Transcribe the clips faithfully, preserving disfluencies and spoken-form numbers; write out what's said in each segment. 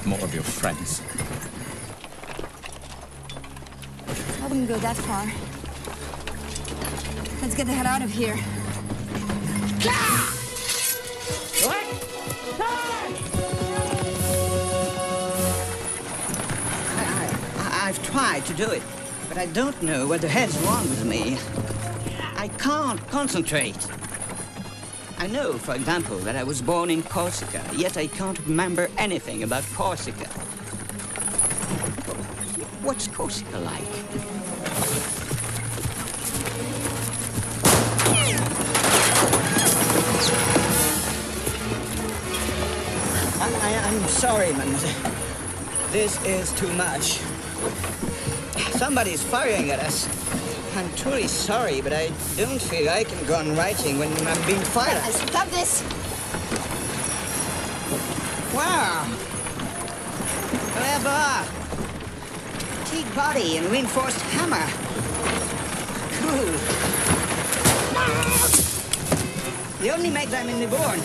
more of your friends. I wouldn't go that far. Let's get the hell out of here. I, I, I've tried to do it, but I don't know what the hell's wrong with me. I can't concentrate. I know, for example, that I was born in Corsica, yet I can't remember anything about Corsica. What's Corsica like? I, I, I'm sorry, mademoiselle. This is too much. Somebody's firing at us. I'm truly sorry, but I don't feel I can go on writing when I'm being fired at. Stop this! Wow! Clever! Teak body and reinforced hammer. Cool. They only make them in Livorno.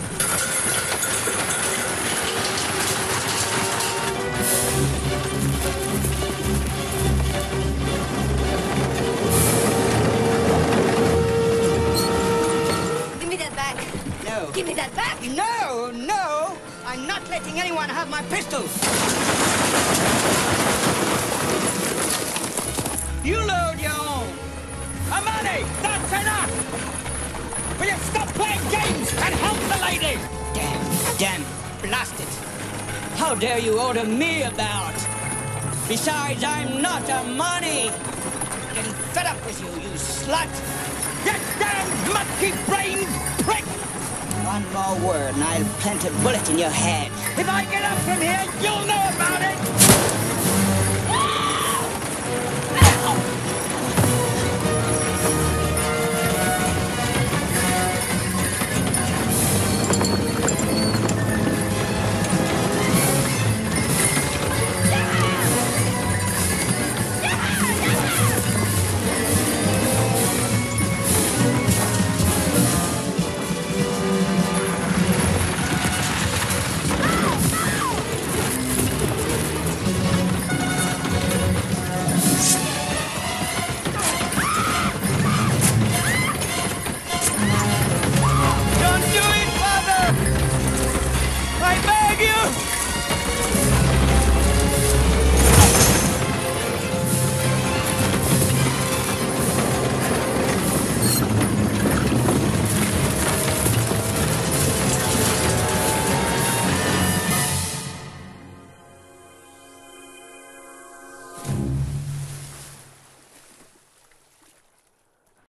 Give me that back! No, no! I'm not letting anyone have my pistol! You load your own! Amani, that's enough! Will you stop playing games and help the lady? Damn, damn, blast it! How dare you order me about? Besides, I'm not Amani! Getting fed up with you, you slut! You damn monkey-brained prick! One more word and I'll plant a bullet in your head. If I get up from here, you'll know about it!